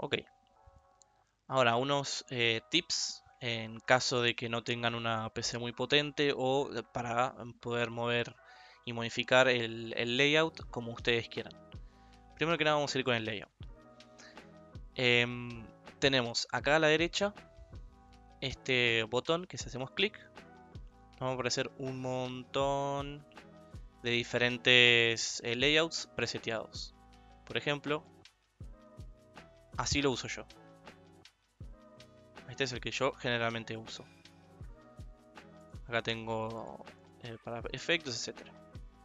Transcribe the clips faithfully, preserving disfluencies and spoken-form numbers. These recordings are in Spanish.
Ok, ahora unos eh, tips en caso de que no tengan una P C muy potente o eh, para poder mover y modificar el, el layout como ustedes quieran. Primero que nada vamos a ir con el layout. Em, tenemos acá a la derecha este botón que si hacemos clic nos va a aparecer un montón de diferentes eh, layouts preseteados. Por ejemplo, así lo uso yo. Este es el que yo generalmente uso. Acá tengo eh, para efectos, etcétera.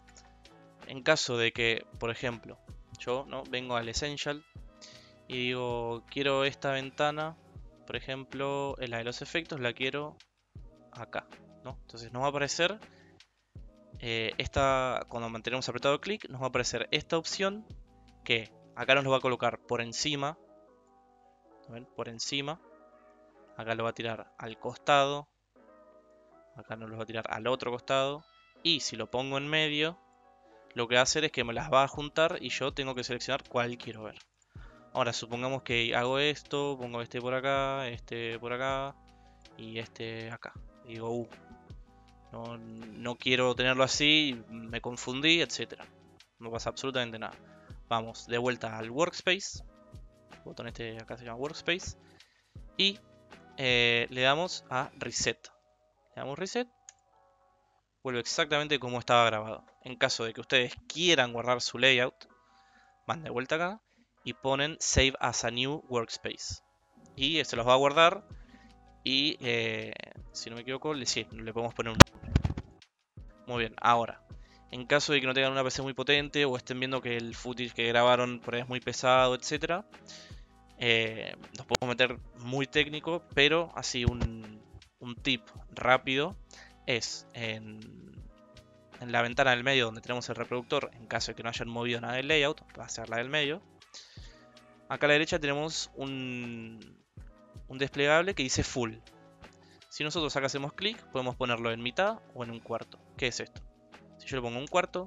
En caso de que, por ejemplo, yo no vengo al Essential y digo, quiero esta ventana, por ejemplo, en la de los efectos la quiero acá, ¿no? Entonces nos va a aparecer eh, esta, cuando mantenemos apretado clic, nos va a aparecer esta opción que acá nos lo va a colocar por encima, ¿ven? Por encima, acá lo va a tirar al costado, acá nos lo va a tirar al otro costado, y si lo pongo en medio, lo que va a hacer es que me las va a juntar y yo tengo que seleccionar cuál quiero ver. Ahora supongamos que hago esto, pongo este por acá, este por acá y este acá. Y digo, uh, no, no quiero tenerlo así, me confundí, etcétera. No pasa absolutamente nada. Vamos de vuelta al workspace. El botón este acá se llama workspace. Y eh, le damos a reset. Le damos reset. Vuelve exactamente como estaba grabado. En caso de que ustedes quieran guardar su layout, van de vuelta acá y ponen Save as a New Workspace. Y se los va a guardar y, eh, si no me equivoco, le, sí, le podemos poner un... Muy bien, ahora, en caso de que no tengan una P C muy potente o estén viendo que el footage que grabaron por ahí es muy pesado, etcétera, eh, nos podemos meter muy técnico, pero así un, un tip rápido es en, en la ventana del medio donde tenemos el reproductor, en caso de que no hayan movido nada del layout, va a ser la del medio. Acá a la derecha tenemos un, un desplegable que dice full. Si nosotros acá hacemos clic, podemos ponerlo en mitad o en un cuarto. ¿Qué es esto? Si yo le pongo un cuarto,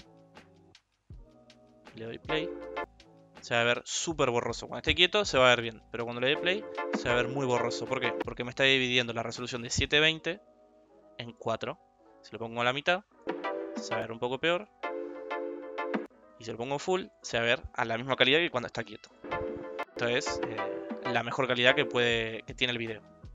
le doy play, se va a ver súper borroso. Cuando esté quieto se va a ver bien, pero cuando le dé play se va a ver muy borroso. ¿Por qué? Porque me está dividiendo la resolución de setecientos veinte en cuatro. Si lo pongo a la mitad, se va a ver un poco peor. Y si lo pongo full, se va a ver a la misma calidad que cuando está quieto. Esto es eh, la mejor calidad que, puede, que tiene el video.